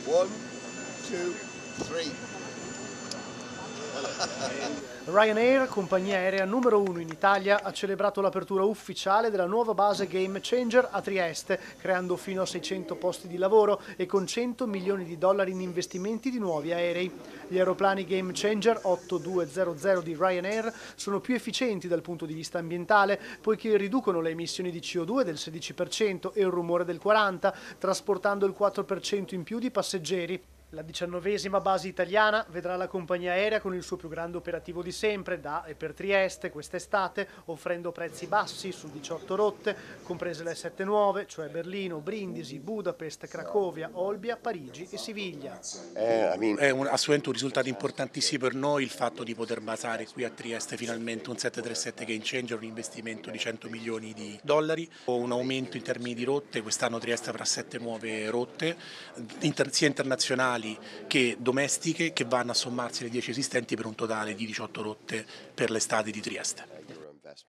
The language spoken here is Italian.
One, two, three. Ryanair, compagnia aerea numero 1 in Italia, ha celebrato l'apertura ufficiale della nuova base Game Changer a Trieste, creando fino a 600 posti di lavoro e con 100 milioni di dollari in investimenti di nuovi aerei. Gli aeroplani Game Changer 8200 di Ryanair sono più efficienti dal punto di vista ambientale, poiché riducono le emissioni di CO2 del 16% e il rumore del 40%, trasportando il 4% in più di passeggeri. La 19ª base italiana vedrà la compagnia aerea con il suo più grande operativo di sempre da e per Trieste quest'estate, offrendo prezzi bassi su 18 rotte, comprese le 7 nuove, cioè Berlino, Brindisi, Budapest, Cracovia, Olbia, Parigi e Siviglia. È assolutamente un risultato importantissimo per noi il fatto di poter basare qui a Trieste finalmente un 737 Game Changer, un investimento di 100 milioni di dollari, un aumento in termini di rotte. Quest'anno Trieste avrà 7 nuove rotte, sia internazionali che domestiche, che vanno a sommarsi alle 10 esistenti per un totale di 18 rotte per l'estate di Trieste.